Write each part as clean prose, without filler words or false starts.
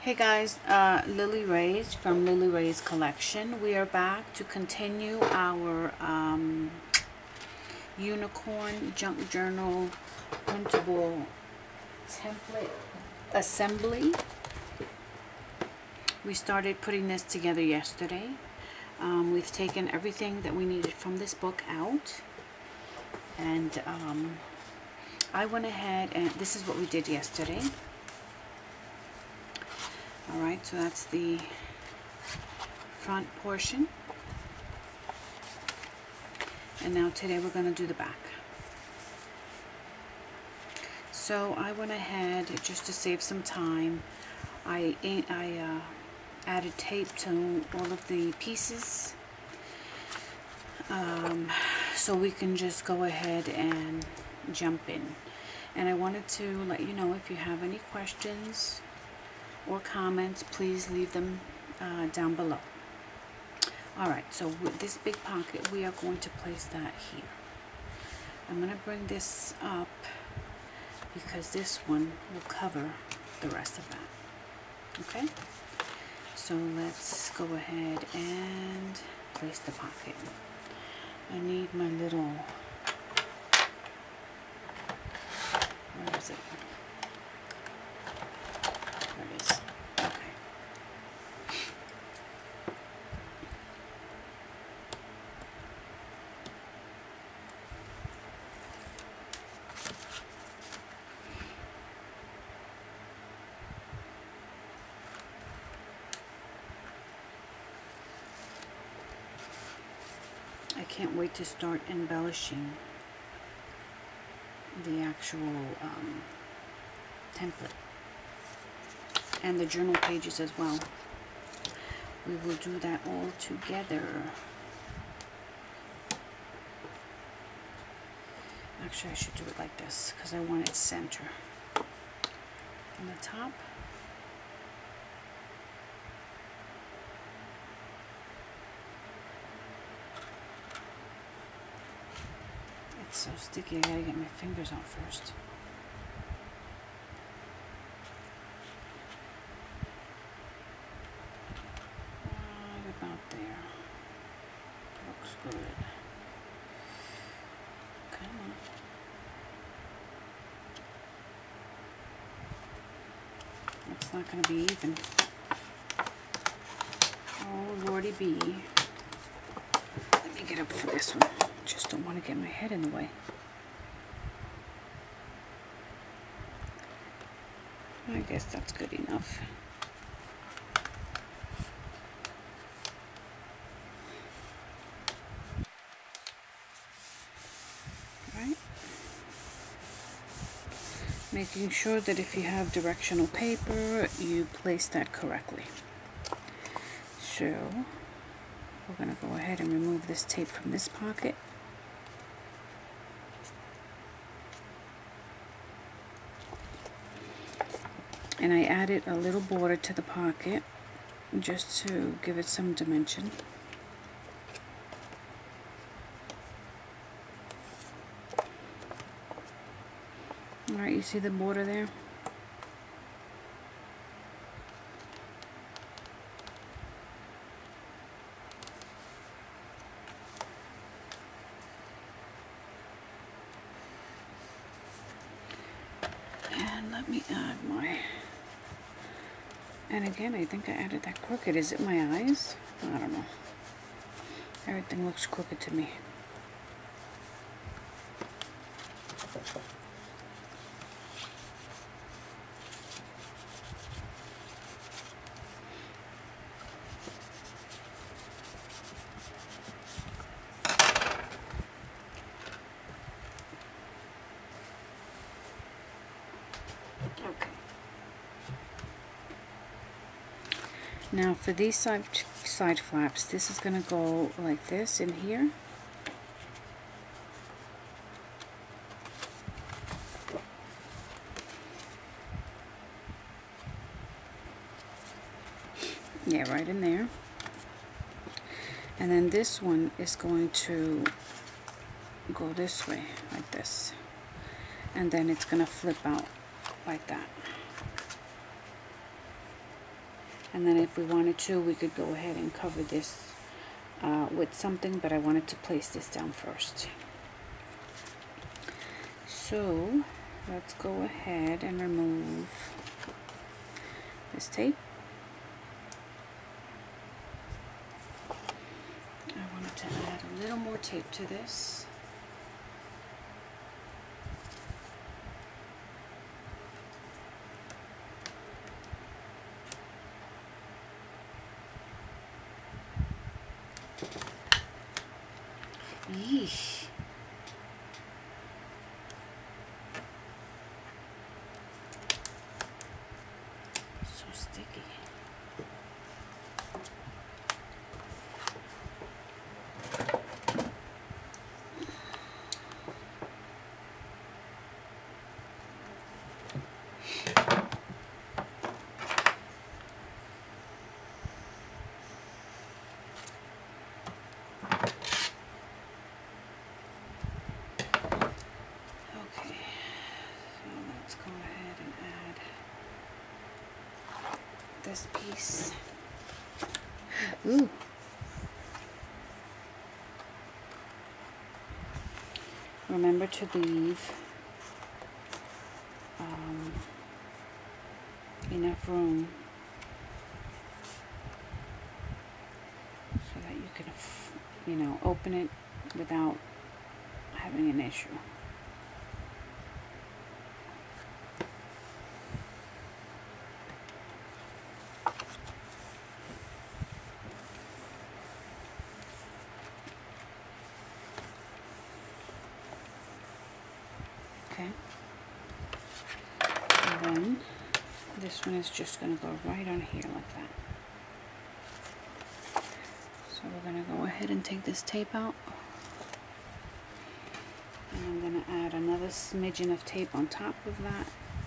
Hey guys, Lily Ray's from Lily Ray's collection. We are back to continue our unicorn junk journal printable template assembly. We started putting this together yesterday. We've taken everything that we needed from this book out, and I went ahead and this is what we did yesterday. Alright, so that's the front portion. And now today we're going to do the back. So I went ahead, just to save some time, I added tape to all of the pieces. So we can just go ahead and jump in. And I wanted to let you know, if you have any questions or comments, please leave them down below. Alright, so with this big pocket, we are going to place that here. I'm going to bring this up because this one will cover the rest of that. Okay, so let's go ahead and place the pocket. I need my little, where is it? There it is. Okay. I can't wait to start embellishing the actual template and the journal pages as well. We will do that all together. Actually, I should do it like this because I want it center on the top. It's so sticky, I gotta get my fingers out first. Right about there. Looks good. Come on. It's not gonna be even. Oh, Lordy B. Let me get up for this one. Just don't want to get my head in the way. I guess that's good enough. Right? Making sure that if you have directional paper, you place that correctly. So we're going to go ahead and remove this tape from this pocket. And I added a little border to the pocket just to give it some dimension. Alright, you see the border there? And let me add my... And again, I think I added that crooked. Is it my eyes? I don't know. Everything looks crooked to me. Okay. Now for these side flaps, this is going to go like this in here. Yeah, right in there. And then this one is going to go this way, like this. And then it's going to flip out like that. And then if we wanted to, we could go ahead and cover this with something, but I wanted to place this down first. So let's go ahead and remove this tape. I wanted to add a little more tape to this. Yeesh. So sticky. This piece. Ooh. Remember to leave enough room so that you can, you know, open it without having an issue. Okay, and then this one is just going to go right on here like that. So we're going to go ahead and take this tape out, and I'm going to add another smidgen of tape on top of that.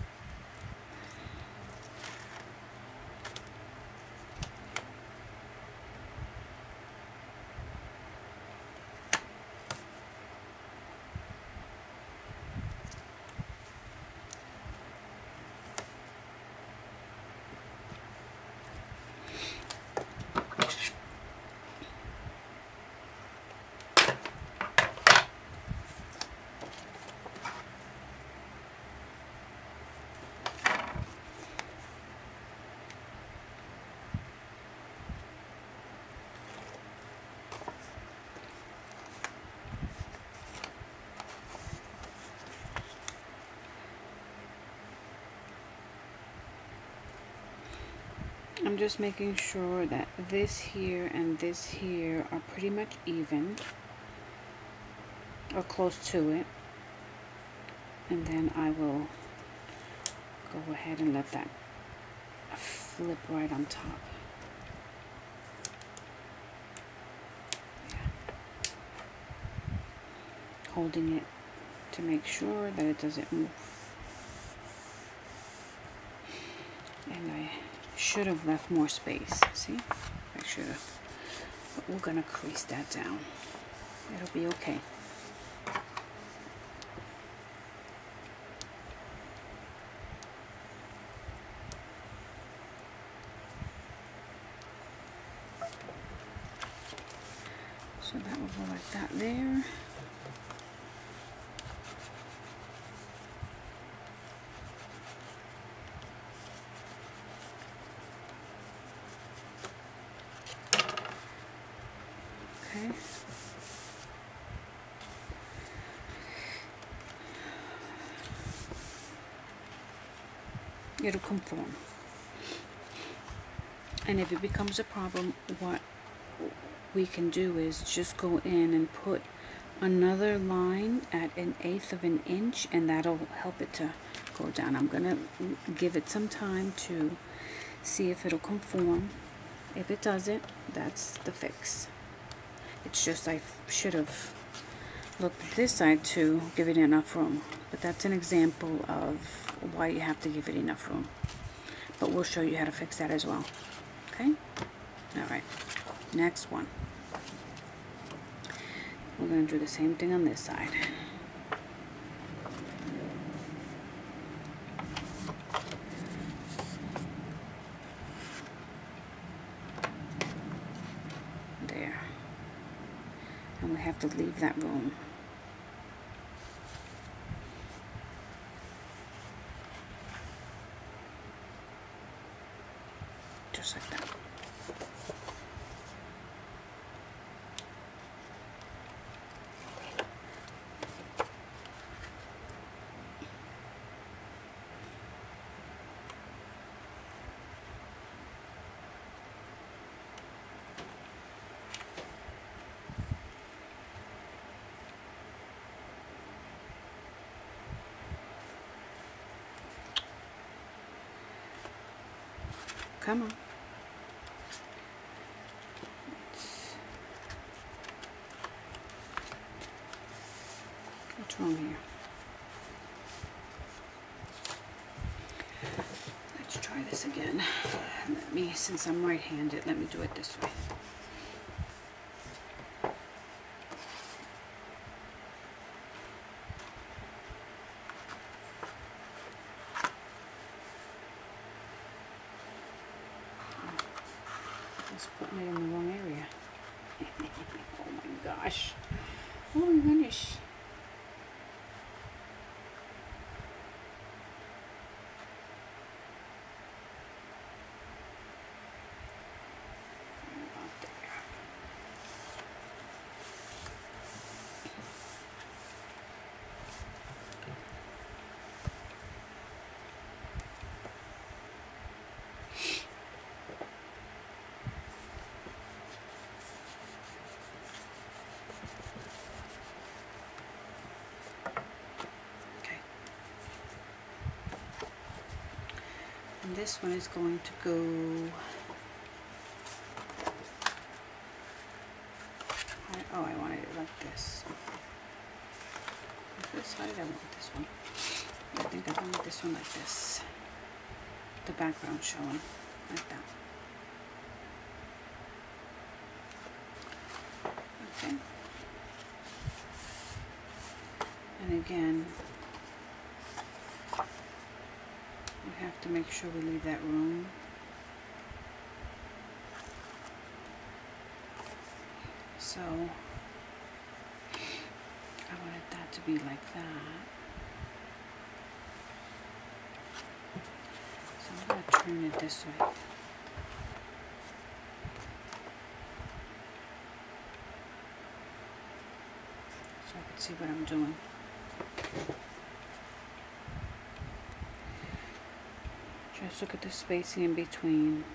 I'm just making sure that this here and this here are pretty much even or close to it, and then I will go ahead and let that flip right on top. Yeah. Holding it to make sure that it doesn't move. And I should have left more space. See? I should have. But we're going to crease that down. It'll be okay. So that will go like that there. Okay. It'll conform. And if it becomes a problem, what we can do is just go in and put another line at 1/8 of an inch, and that'll help it to go down. I'm gonna give it some time to see if it'll conform. If it doesn't, that's the fix. It's just I should have looked at this side to give it enough room, but that's an example of why you have to give it enough room. But we'll show you how to fix that as well. Okay? Alright, next one. We're going to do the same thing on this side. have to leave that room. Just like that. Come on. What's wrong here? Let's try this again. Since I'm right-handed, let me do it this way. It's putting it in the wrong area. Oh my gosh. Oh my goodness. About there. And this one is going to go I wanted it like this. How did I want this one? I think I wanted this one like this. The background showing like that. Okay. And again, we have to make sure we leave that room. So I wanted that to be like that. So I'm going to turn it this way. So I can see what I'm doing. Just look at the spacing in between.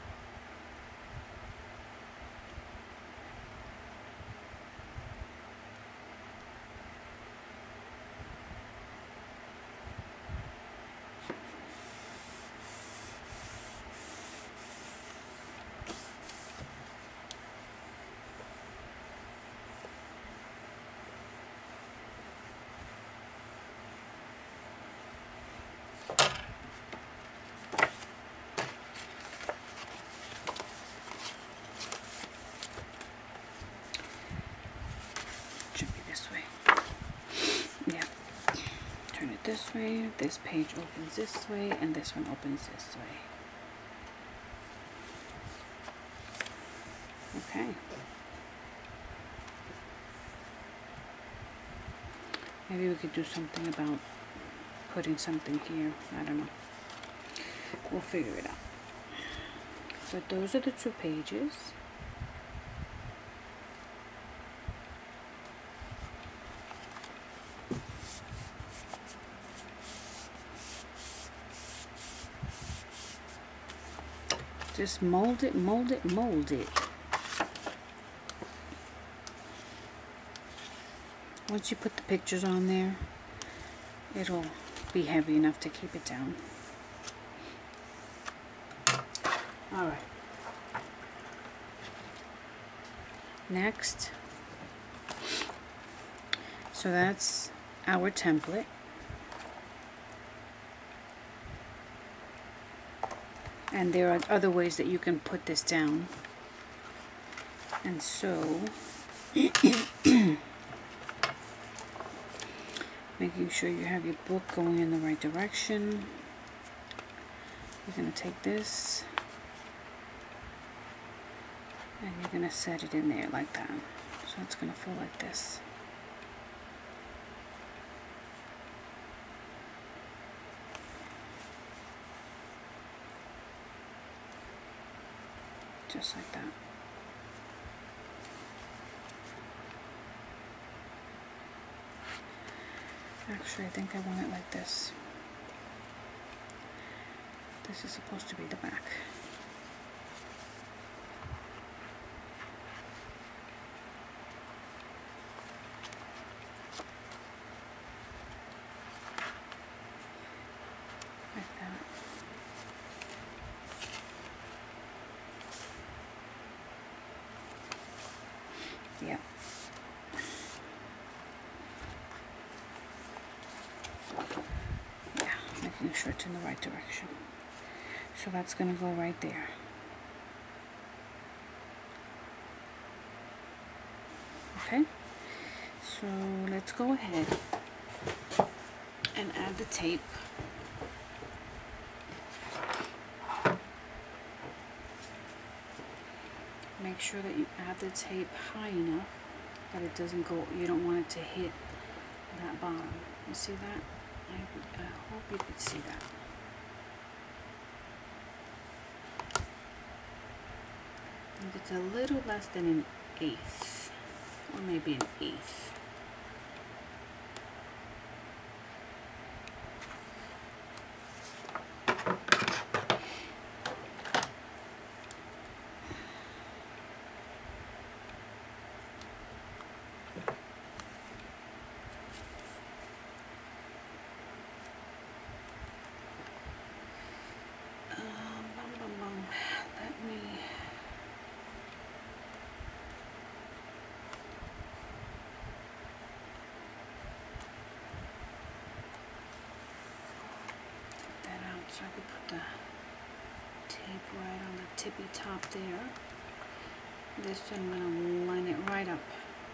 This way, this page opens this way, and this one opens this way. Okay. Maybe we could do something about putting something here. I don't know. We'll figure it out. But those are the two pages. Just mold it, mold it, mold it. Once you put the pictures on there, it'll be heavy enough to keep it down. Alright. Next. So that's our template. And there are other ways that you can put this down. And so, making sure you have your book going in the right direction. You're going to take this and you're going to set it in there like that. So So it's going to fall like this. Just like that. Actually, I think I want it like this. This is supposed to be the back. Like that. Yep. Yeah, making sure it's in the right direction. So that's going to go right there. Okay, so let's go ahead and add the tape. Make sure that you add the tape high enough that it doesn't go, you don't want it to hit that bottom. You see that? I hope you could see that. I think it's a little less than an eighth, or maybe an eighth. Let me take that out so I could put the tape right on the tippy top there. This I'm going to line it right up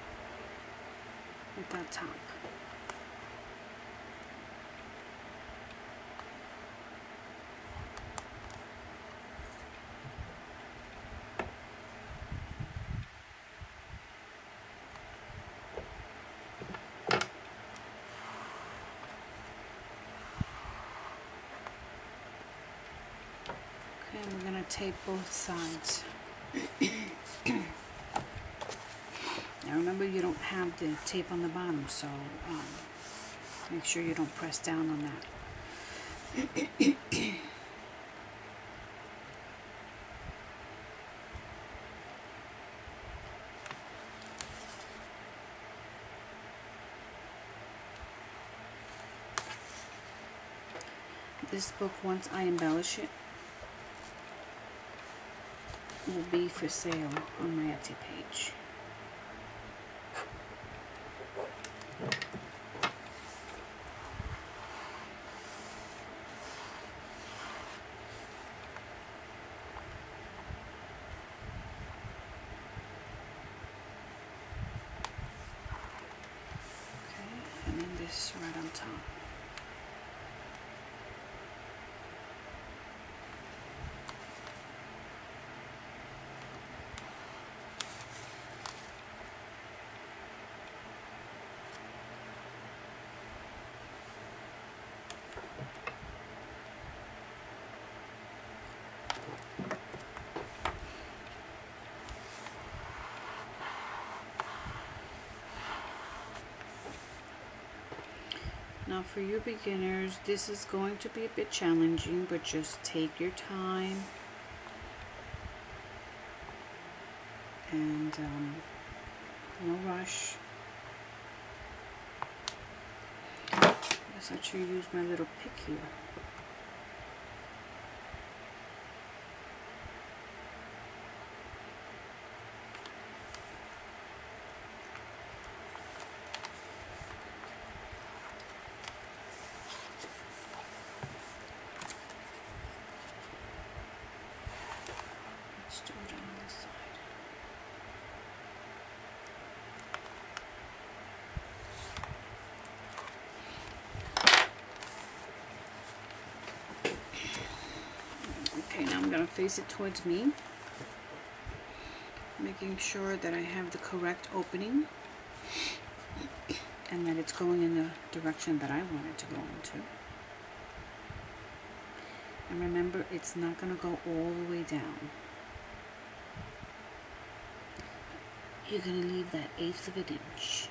with that top. And we're going to tape both sides. Now remember, you don't have the tape on the bottom, so make sure you don't press down on that. This book, once I embellish it, will be for sale on my Etsy page. Okay, and then this right on top. Now for you beginners, this is going to be a bit challenging, but just take your time and no rush. Let's actually use my little pick here. Let's do it on this side. Okay, now I'm going to face it towards me. making sure that I have the correct opening and that it's going in the direction that I want it to go into. And remember, it's not going to go all the way down. You're going to leave that 1/8 of an inch.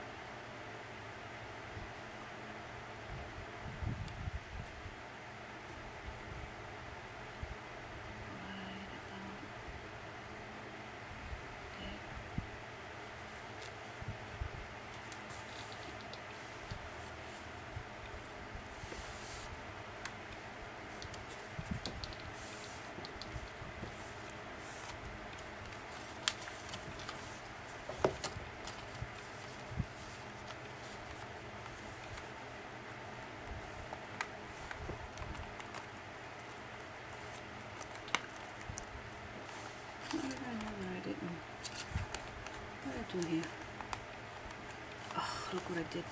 What did I do here? Oh, look what I did.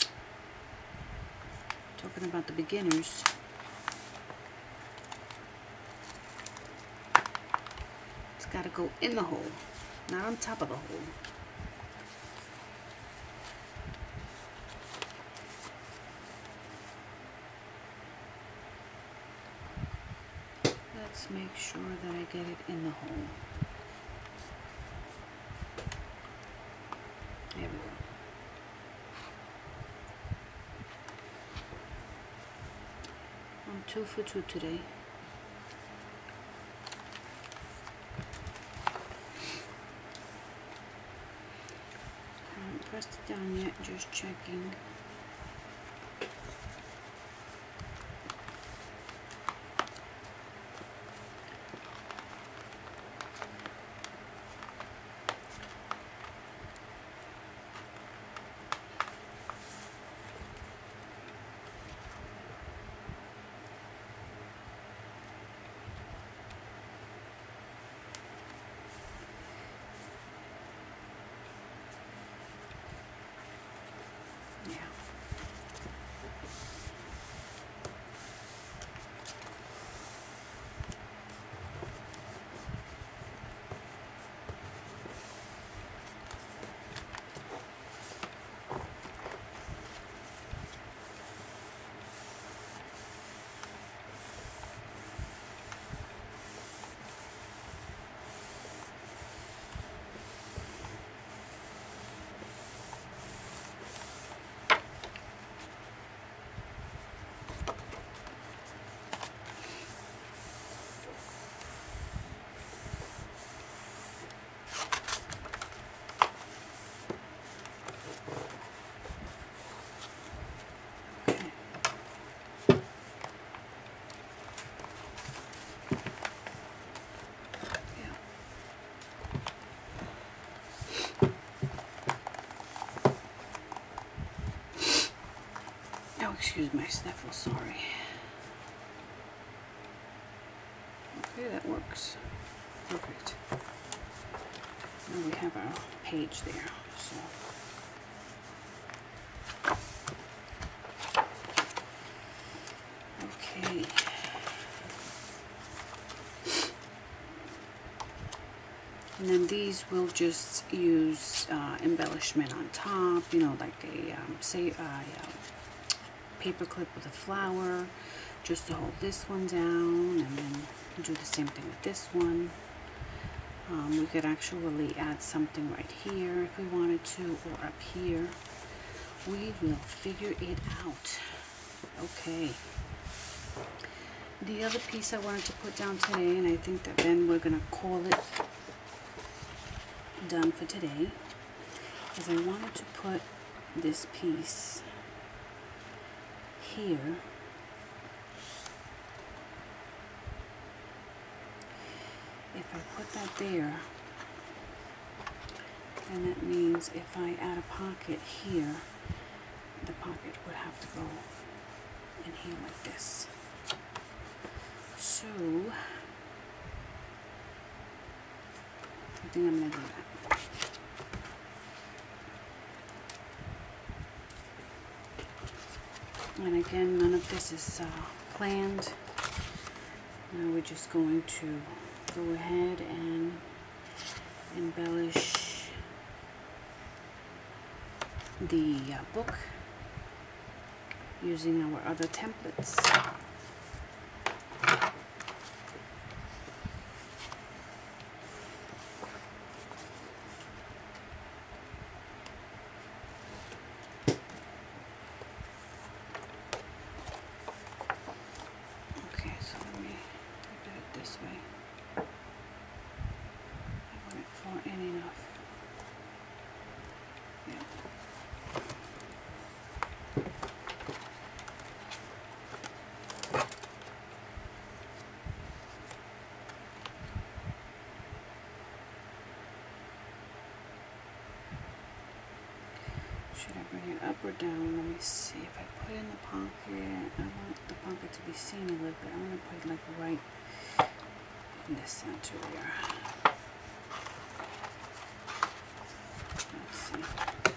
Talking about the beginners. It's got to go in the hole, not on top of the hole. Let's make sure that I get it in the hole. There we go. I'm 2 for 2 today. I haven't pressed it down yet, just checking. Yeah. Excuse my sniffle, sorry. Okay, that works. Perfect. Now we have our page there. So okay. And then these will just use embellishment on top, you know, like a paper clip with a flower, just to hold this one down, and then do the same thing with this one. We could actually add something right here if we wanted to, or up here. We will figure it out. Okay. The other piece I wanted to put down today, and I think that then we're going to call it done for today, is I wanted to put this piece here. If I put that there, then that means if I add a pocket here, the pocket would have to go in here like this. So I think I'm going to do that. And again, none of this is planned. Now we're just going to go ahead and embellish the book using our other templates. Okay, so let me look at it this way. I want it far in enough. Yeah. Should I bring it up or down? Let me see. If I put in the pocket, I want the pocket to be seen a little bit. I'm going to put it like right in the center there. Let's see.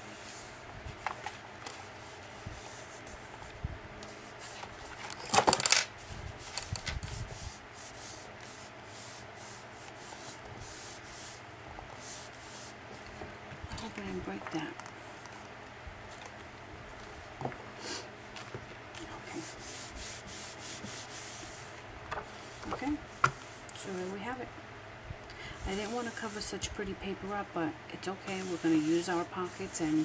I hope I didn't break that. Okay, so there we have it. I didn't want to cover such pretty paper up, but it's okay. We're going to use our pockets and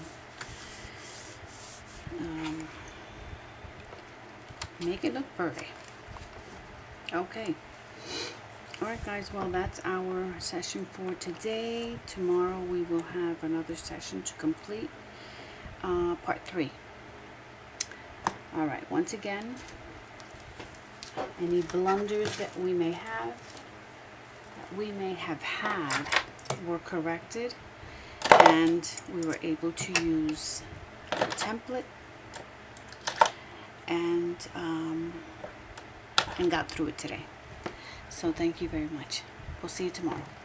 make it look pretty. Okay. Alright guys, well that's our session for today. Tomorrow we will have another session to complete part 3. Alright, once again, any blunders that we may have had were corrected, and we were able to use a template and got through it today. So thank you very much. We'll see you tomorrow.